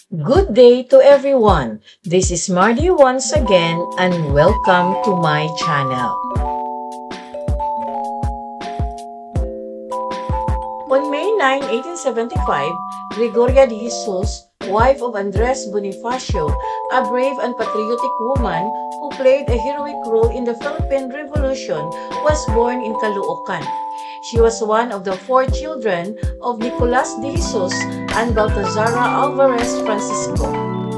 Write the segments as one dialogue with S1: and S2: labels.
S1: Good day to everyone. This is Mardy once again and welcome to my channel. On May 9, 1875, Gregoria de Jesus, wife of Andres Bonifacio, a brave and patriotic woman who played a heroic role in the Philippine Revolution, was born in Caloocan. She was one of the 4 children of Nicolas de Jesus and Baltazara Alvarez Francisco.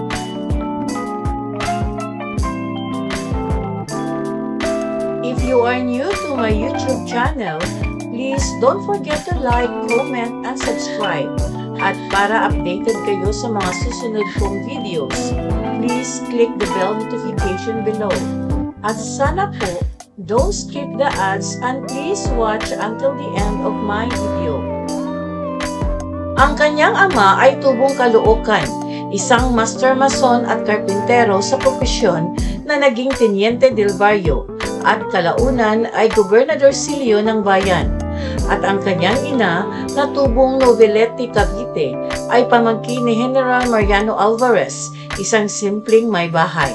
S1: If you are new to my YouTube channel, please don't forget to like, comment, and subscribe. At para updated kayo sa mga susunod kong videos, please click the bell notification below. At sana po, don't skip the ads and please watch until the end of my video. Ang kanyang ama ay tubong Caloocan, isang master mason at karpintero sa propesyon na naging Teniente del Barrio, at kalaunan ay gobernadorcillo ng bayan. At ang kanyang ina na tubong Novelete Cavite ay pamangkin ni General Mariano Alvarez, isang simpleng may bahay.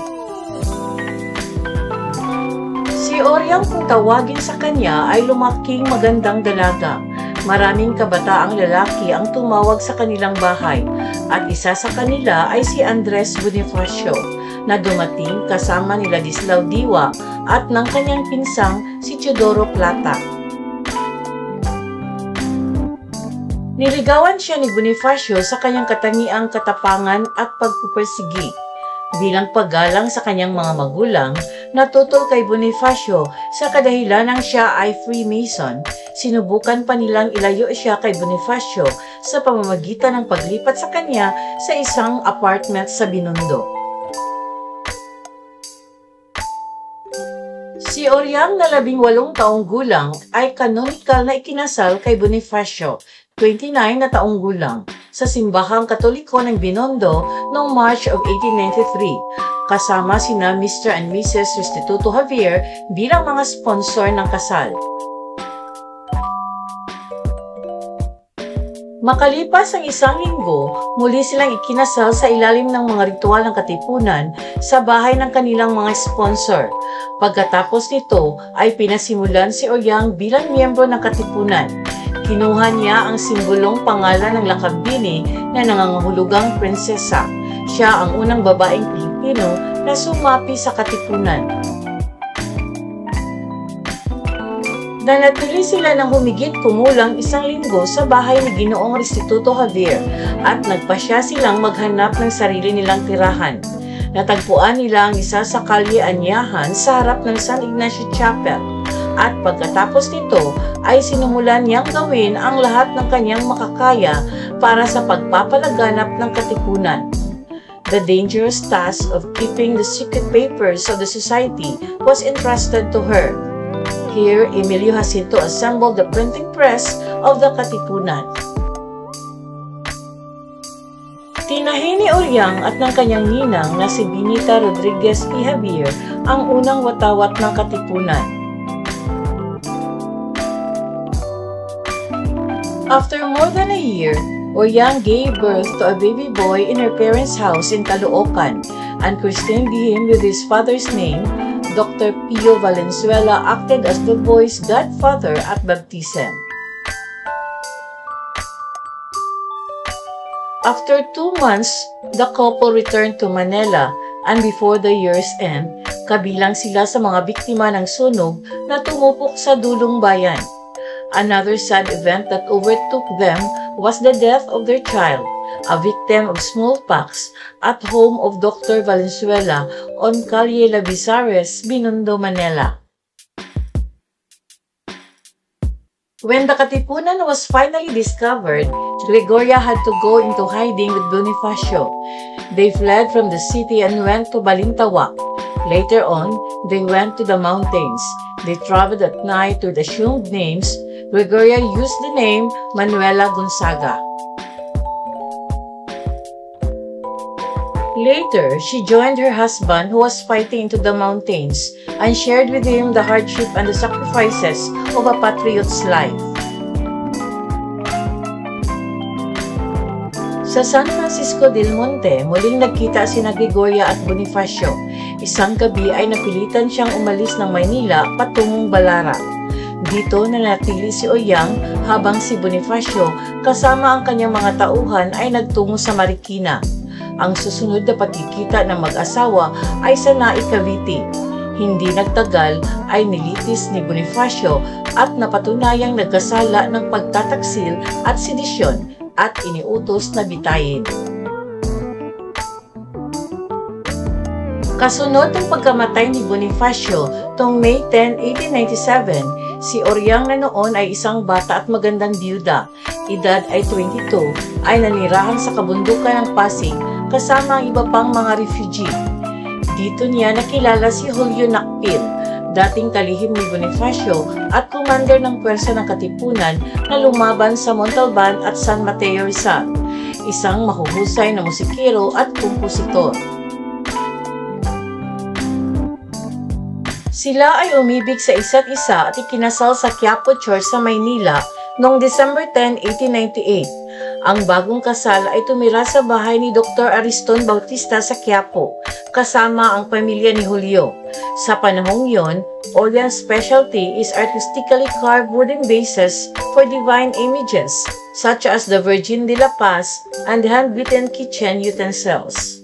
S1: Si Oriang kung tawagin sa kanya ay lumaking magandang dalaga. Maraming kabataang lalaki ang tumawag sa kanilang bahay at isa sa kanila ay si Andres Bonifacio na dumating kasama ni Ladislao Diwa at ng kanyang pinsang si Teodoro Plata. Niligawan siya ni Bonifacio sa kanyang katangiang katapangan at pagpupersigi. Bilang paggalang sa kanyang mga magulang, natutol kay Bonifacio sa kadahilanang siya ay Freemason. Sinubukan pa nilang ilayo siya kay Bonifacio sa pamamagitan ng paglipat sa kanya sa isang apartment sa Binondo. Si Oriang na 18 taong gulang ay kanonikal na ikinasal kay Bonifacio, 29 na taong gulang, sa Simbahang Katoliko ng Binondo noong March of 1893, kasama sina Mr. and Mrs. Restituto Javier bilang mga sponsor ng kasal. Makalipas ang isang linggo, muli silang ikinasal sa ilalim ng mga ritual ng katipunan sa bahay ng kanilang mga sponsor. Pagkatapos nito ay pinasimulan si Oriang bilang miyembro ng katipunan. Kinuha niya ang simbolong pangalan ng Lakabini na nangangahulugang prinsesa. Siya ang unang babaeng Pilipino na sumapi sa katipunan. Nanatili sila ng humigit kumulang 1 linggo sa bahay ni Ginoong Restituto Javier at nagpasya silang maghanap ng sarili nilang tirahan. Natagpuan nila ang isa sa Kalye Anyahan sa harap ng San Ignacio Chapel at pagkatapos nito ay sinumulan niyang gawin ang lahat ng kanyang makakaya para sa pagpapalaganap ng katipunan. The dangerous task of keeping the secret papers of the society was entrusted to her. Here, Emilio Jacinto assembled the printing press of the Katipunan. Tinahin ni Oriang at ng kanyang ninang na si Binita Rodriguez y Javier ang unang watawat ng Katipunan. After more than a year, Oriang gave birth to a baby boy in her parents' house in Caloocan and christened him with his father's name. Dr. Pio Valenzuela acted as the boy's godfather at baptism. After 2 months, the couple returned to Manila and before the year's end, kabilang sila sa mga biktima ng sunog na tumupok sa dulong bayan. Another sad event that overtook them was the death of their child, a victim of smallpox at home of Dr. Valenzuela on Calle Labizares, Binondo, Manila. When the Katipunan was finally discovered, Gregoria had to go into hiding with Bonifacio. They fled from the city and went to Balintawak. Later on, they went to the mountains. They traveled at night with assumed names. Gregoria used the name Manuela Gonzaga. Later, she joined her husband who was fighting into the mountains and shared with him the hardship and the sacrifices of a patriot's life. Sa San Francisco del Monte, muling nagkita sina Gregoria at Bonifacio. Isang gabi ay napilitan siyang umalis ng Maynila patungong Balara. Dito nanatili si Ouyang habang si Bonifacio kasama ang kanyang mga tauhan ay nagtungo sa Marikina. Ang susunod na pagkikita ng mag-asawa ay sa Naik, Cavite. Hindi nagtagal ay nilitis ni Bonifacio at napatunayang nagkasala ng pagtataksil at sedisyon at iniutos na bitayin. Kasunod ng pagkamatay ni Bonifacio noong May 10, 1897, si Ouyang na noon ay isang bata at magandang biyuda, edad ay 22, ay nanirahan sa kabundukan ng Pasig kasama ang iba pang mga refugee. Dito niya nakilala si Julio Nakpil, dating kalihim ni Bonifacio at commander ng pwersa ng Katipunan na lumaban sa Montalban at San Mateo Rizal, isang mahuhusay na musikero at kompositor. Sila ay umibig sa isa't isa at ikinasal sa Quiapo Church sa Maynila noong December 10, 1898. Ang bagong kasal ay tumira sa bahay ni Dr. Ariston Bautista sa Quiapo, kasama ang pamilya ni Julio. Sa panahong yon, Ouyang's specialty is artistically carved wooden vases for divine images, such as the Virgin de la Paz and hand-beaten kitchen utensils.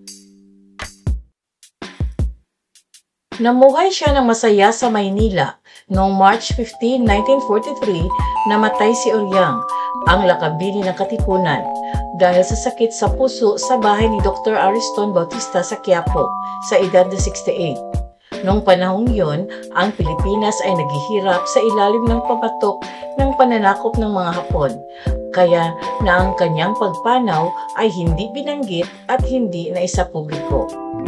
S1: Namuhay siya ng masaya sa Maynila. Noong March 15, 1943, namatay si Ouyang, ang lakabini ng Katipunan, dahil sa sakit sa puso sa bahay ni Dr. Ariston Bautista sa Quiapo, sa edad na 68. Noong panahong yon, ang Pilipinas ay naghihirap sa ilalim ng pabatok ng pananakop ng mga Hapon, kaya na ang kanyang pagpanaw ay hindi binanggit at hindi naisapubliko.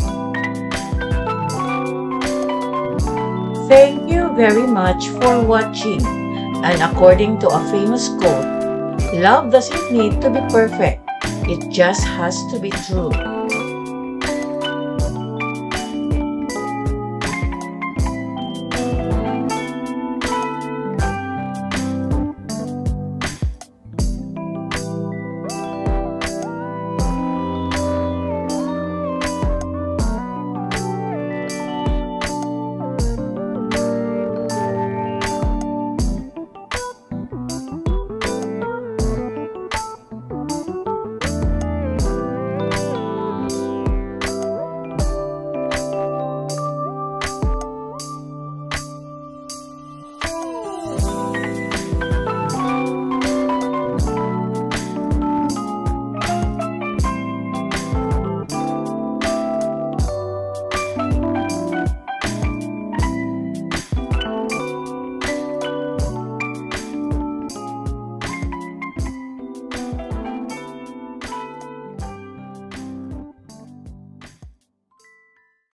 S1: Thank you very much for watching. And according to a famous quote, love doesn't need to be perfect. It just has to be true.